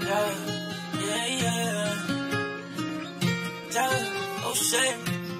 Oh shit.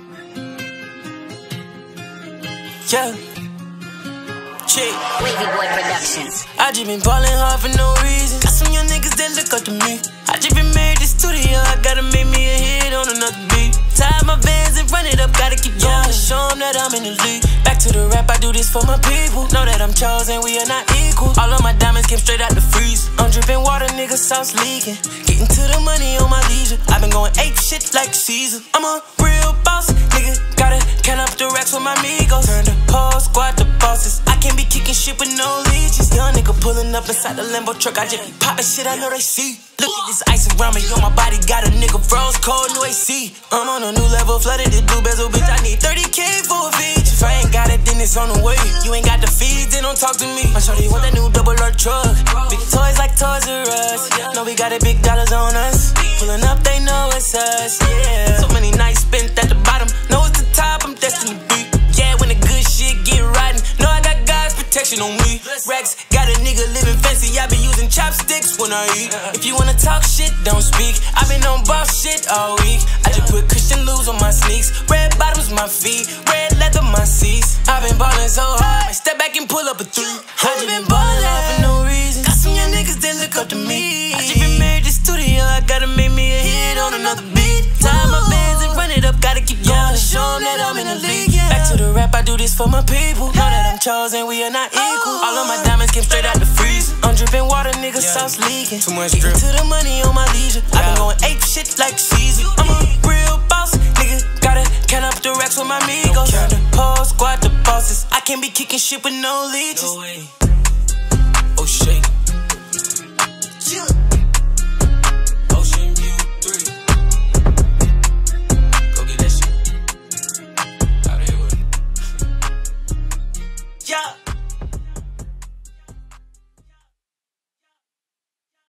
Yeah. Chick. Wavy Boy Productions. I just been ballin' hard for no reason. Got some young niggas that look up to me. I just been married to studio, I gotta make me a hit on another beat. Tie my Vans and run it up, gotta keep going. Show them that I'm in the league. Back to the rap, I do this for my people. Know that I'm chosen, we are not equal. All of my diamonds came straight out the freezer. I'm dripping water, nigga, sauce leaking. Getting to the money on my leisure. I've been going ape shit like Caesar. I'm a real boss, nigga. Gotta count up the racks with my amigos. Turn the whole squad to bosses. I can't be kicking shit with no leeches. Young nigga pulling up inside the Lambo truck. I just be popping shit, I know they see. Look at this ice around me on my body. Got a nigga froze cold, no AC. I'm on a new level, flooded this blue bezel, bitch. I need 30K for a feature. If I ain't got it, then it's on the way. You ain't got the fees, then don't talk to me. I'm sure they want that new double R truck. Big toys like Toys R Us. Know we got it, big dollars on us. Pulling up, they know it's us, yeah. So many nights spent at the bottom. Know it's the top, I'm destined to be. Yeah, when the good shit get rotten. Know I got God's protection on me. Rex got a nigga living fancy. I be using chopsticks when I eat. If you wanna talk shit, don't speak. I been on boss shit all week. I just put Christian Louis on my sneaks. Red bottoms my feet, red leather my seats. I been ballin' so hard, I step back and pull up a three. I just been ballin' hard for no reason. Got some young niggas that look up to me. I just been married to studio, I gotta make me a hit on another beat. Tie my Vans and run it up, gotta keep going. Show them that I'm in the league. Back to the rap, I do this for my people. Know that I'm chosen, we are not equal. All of my diamonds came straight out the freezer. I'm dripping water, nigga, sauce leaking. Too much drip. To the money on my leisure. I been going ape shit like Caesar. I'm a real boss, nigga. Gotta count up the racks with my amigos. Turn the whole squad to bosses. I can't be kicking shit with no leeches. Oh shit.